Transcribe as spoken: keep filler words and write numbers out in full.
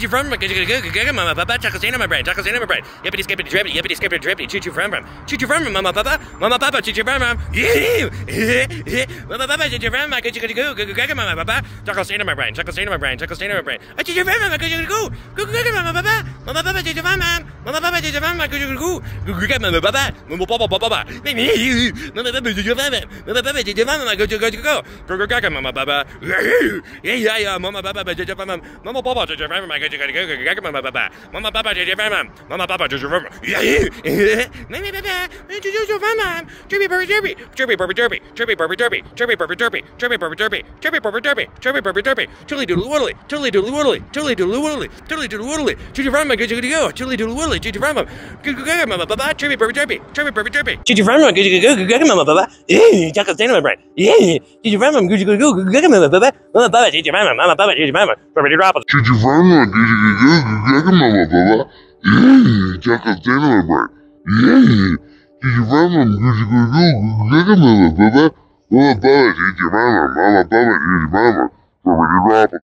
choo from from, mama papa, chocolate stain on my brain, chocolate stain on my brain, yippity skippity drippity, yippity skippity drippity, choo choo from from, choo choo from from, mama papa, mama papa, choo choo from from, mama papa, choo choo from, go choo go go go mama papa, chocolate stain on my brain, chocolate stain on my brain, chocolate stain on my brain, choo choo from from, go choo go go go mama papa, mama papa, choo choo from from, mama papa, choo choo from from, go choo go go go mama papa, mama papa papa, mama papa, choo choo from from, mama papa, choo choo from from, go choo go go go go go mama papa, yeah yeah yeah, mama papa, choo choo from from, mama papa, choo choo from from, go choo go go go mama papa, mama papa, choo choo from from, mama papa, choo choo from from, yeah yeah, mama papa, choo choo from from, chirpy burpy derpy, chirpy burpy derpy, chirpy burpy derpy, chirpy burpy derpy, chirpy burpy derpy, chirpy burpy derpy, chirpy burpy derpy, chilly doodly woodly, chilly doodly woodly, chilly doodly woodly, chilly doodly woodly, choo choo from from, go choo go go, chilly doodly woodly, choo choo from from, go go go mama papa, chirpy burpy derpy, chirpy burpy derpy, choo choo from from, go choo go go go mama papa, yeah, chocolate stain on my brain, yeah, choo choo from from, go choo go go go mama papa, mama papa, choo choo from from, mama papa, choo choo from from, burpy drop, choo choo from from, go choo go go go mama papa, yeah, chocolate stain on my brain, yeah, choo choo from from, go choo go go go mama papa, mama papa, choo choo from from, mama papa, choo choo from from, burpy drop.